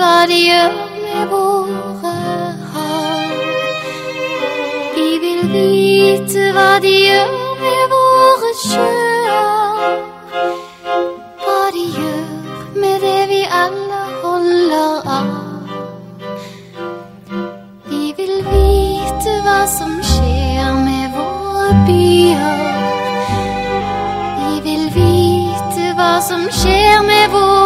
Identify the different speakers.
Speaker 1: hva de gjør med våre hav. Vi vil vite hva de gjør med våre sjøer, hva de gjør med det vi alle holder av. Vi vil vite hva som skjer med våre byer. Vi vil vite hva som skjer med våre